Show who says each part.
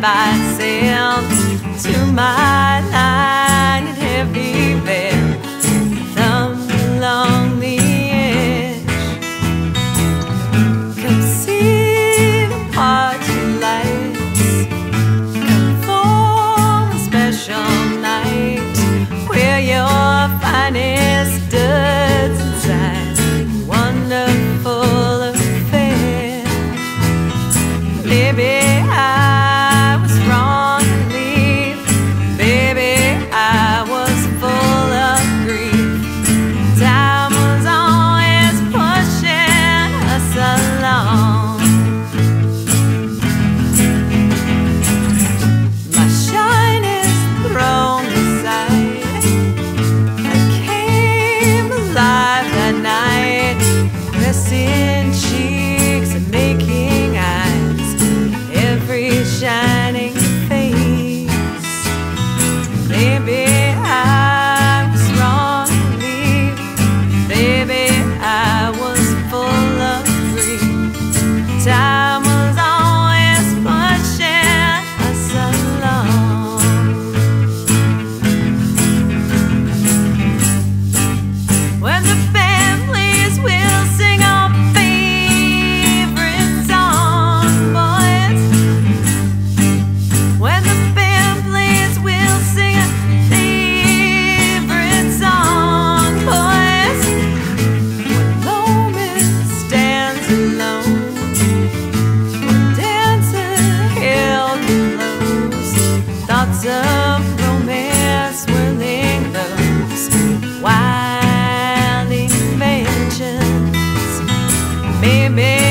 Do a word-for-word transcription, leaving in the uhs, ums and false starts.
Speaker 1: myself to my line and heavy bed, thumb along the edge. Come see the party lights, come for a special night where your finest studs inside. Wonderful affair, baby. I was wrong to leave, baby. I was full of grief. Time was always pushing us along. My shine is thrown aside. I came alive that night, pressing cheeks and making eyes, every shining face. Baby, I was wrong to leave, baby. I was full of grief. Time was always pushing us along. When the families will sing our favorite song, boys. When the families will sing a favorite song, boys. When loneliness stands alone, when dancer held close, thoughts of romance swirling those wild inventions. Maybe